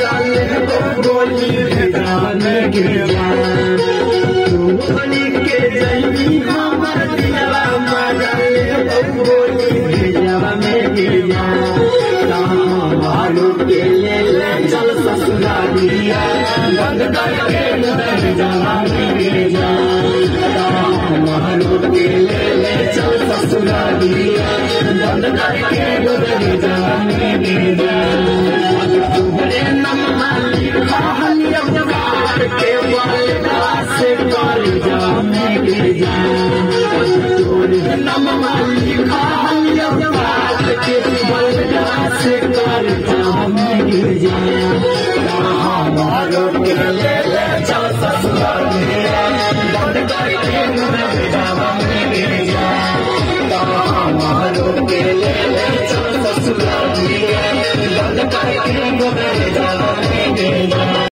मजा ले गोली जाने गिर जा तू बनी के जैनी हमर दिलवा मजा ले गोली जाने गिर जा मालूम के ले चल ससुरालिया बंद करके घर जाने गिर जा मालूम के ले चल ससुरालिया बंद करके घर जाने गिर जा तुम्हारे नाम लिखा हलिया के वाला से कर जाने गिर जा तुम्हारे नाम लिखा हलिया के वाला से कर जाने गिर जा हमारो के ले चल ससुरालिया बंद करके घर जाने गिर जा हमारो के ले चल ससुरालिया बंद करके घर जाने